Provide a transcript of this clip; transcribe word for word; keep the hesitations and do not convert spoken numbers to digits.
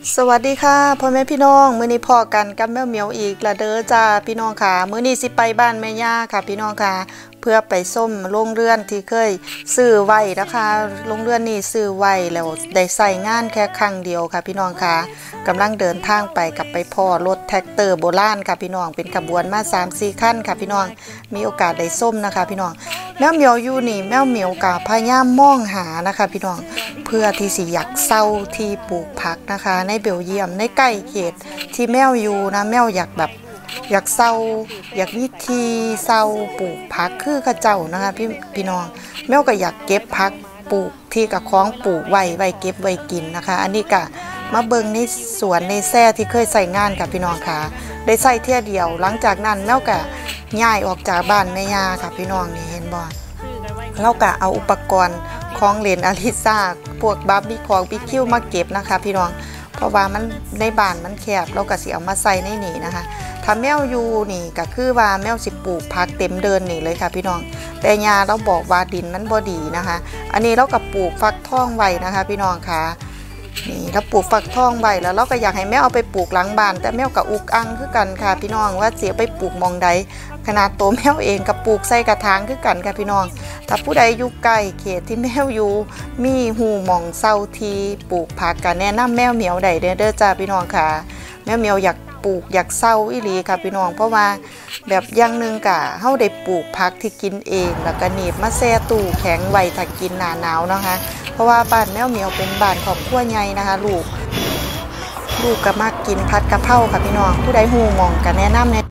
สวัสดีค่ะพ่อแม่พี่น้องมื้อนี้พอกันกับแม่เหมียวอีกละเด้อจ้าพี่น้องค่ะมื้อนี้สิไปบ้านแม่ย่าค่ะพี่น้องค่ะเพื่อไปส้มโรงเรือนที่เคยซื้อไว้นะคะโรงเรือนนี้ซื้อไว้แล้วได้ใส่งานแค่ครั้งเดียวค่ะพี่น้องค่ะกำลังเดินทางไปกับไปพ่อรถแท็กเตอร์โบราณค่ะพี่น้องเป็นขบวนมา สามสี่ คันค่ะพี่น้องมีโอกาสได้ส้มนะคะพี่น้องแมวเหมียวอยู่นี่แมวเหมียวกับพยายามมองหานะคะพี่น้องเพื่อที่สิอยากเศร้าที่ปลูกผักนะคะในเบลเยียมในใกล้เขตที่แมวอยู่นะแมวอยากแบบอยากเศร้าอยากวิธีเศร้าปลูกผักคือข้าเจ้านะคะพี่พี่น้องแมวก็อยากเก็บผักปลูกที่กับคล้องปลูกไว้ไว้เก็บไว้กินนะคะอันนี้ก็มาเบิ่งในสวนในแซ่ที่เคยใส่งานกับพี่น้องค่ะได้ใส่เที่ยเดียวหลังจากนั้นแมวก็ย้ายออกจากบ้านแม่ย่าค่ะพี่น้องนี่เห็นบ่เราก็เอาอุปกรณ์ของเล่นอลิซ่าพวกบาร์บี้ของบิ๊กคิวมาเก็บนะคะพี่น้องเพราะว่ามันในบ้านมันแคบเราก็สิเอามาใส่ในนี่นะคะถ้าแมวอยู่นี่ก็คือว่าแมวสิปลูกผักเต็มเดินนี่เลยค่ะพี่น้องแต่ยาเราบอกว่าดินมันบ่ดีนะคะอันนี้เราก็ปลูกฟักทองไว้นะคะพี่น้องค่ะนี่เราปลูกฟักทองไว้แล้วเราก็อยากให้แมวเอาไปปลูกหลังบ้านแต่แมวกับอุกอังคือกันค่ะพี่น้องว่าเสียไปปลูกมองใดขนาดตัวแมวเองกับปลูกใส่กระถางคือกันค่ะพี่น้องถ้าผู้ใดอยู่ใกล้เขตที่แมวอยู่มีหูมองเศร้าทีปลูกผักกันแนะนำแมวเหมียวใดเด้อจ้าพี่น้องค่ะแมวเหมียวอยากปลูกอยากเศร้าอีหลีค่ะพี่น้องเพราะว่าแบบอย่างหนึ่งกะเฮาได้ปลูกผักที่กินเองแล้วก็หนีบมาแช่ตู้แข็งไว้ถ้ากินหน้าหนาวนะคะเพราะว่าบ้านแมวเหมียวเป็นบ้านครอบครัวใหญ่นะคะลูกลูกก็มักกินผัดกะเพราค่ะพี่น้องผู้ใดหูมองก็แนะนำใน